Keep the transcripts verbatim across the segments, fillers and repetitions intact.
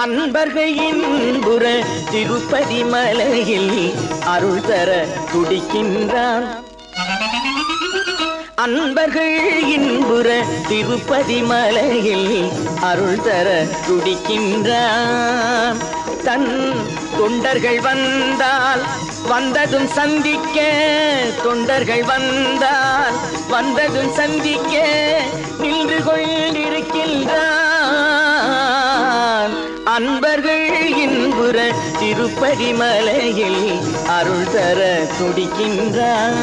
அன்பர்கள் இன்புற திருப்பதி மலையில் அருள் தர துடிக்கின்றான். அன்பர்கள் இன்புற திருப்பதி மலையில் அருள் தர துடிக்கின்றான். தன் தொண்டர்கள் வந்தால் வந்ததும் சந்திக்க, தொண்டர்கள் வந்தால் வந்ததும் சந்திக்க நின்று கொண்டிருக்கின்றான். அன்பர்கள் இன்புற திருப்பதி மலையில் அருள் தர துடிக்கின்றான்.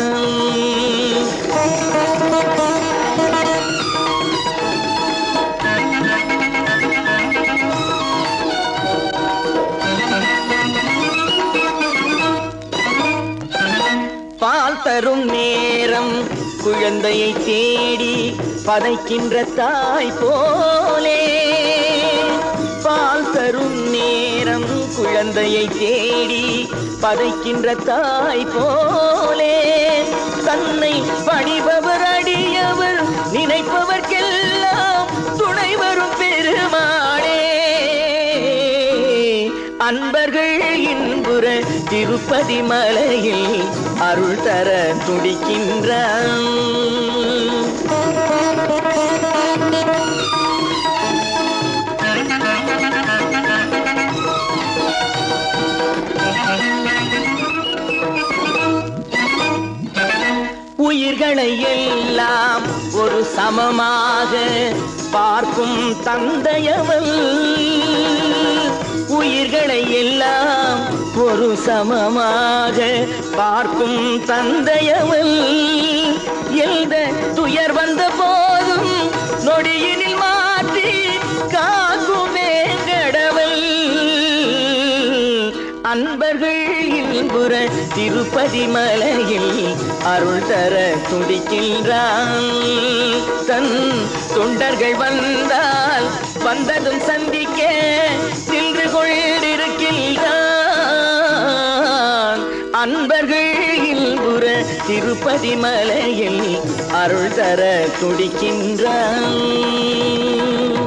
பால் தரும் நேரம் குழந்தையை தேடி பதைக்கின்ற தாய் போலே, பால் தரும் நேரம் குழந்தையை தேடி பதைக்கின்ற தாய் போலே, தன்னை பணிபவர் அடியவர் நினைப்பவர்க்கெல்லாம் துணை வரும் பெருமாளே. அன்பர்கள் இன்புற திருப்பதி மலையில் அருள் தர துடிக்கின்றான். உயிர்களை எல்லாம் ஒரு சமமாக பார்க்கும் தந்தையவள், உயிர்களை எல்லாம் ஒரு சமமாக பார்க்கும் தந்தையவள், எந்த துயர் வந்த போதும் நொடியினில் மாற்றி காக்கும் வேங்கடவள். அன்பர்கள் இன்புற திருப்பதி மலையில் அருள் தர துடிக்கின்றான். தன் தொண்டர்கள் வந்தால் வந்ததும் சந்திக்க நின்று கொண்டிருக்கின்றான். அன்பர்கள் இன்புற திருப்பதி மலையில் அருள் தர துடிக்கின்றான்.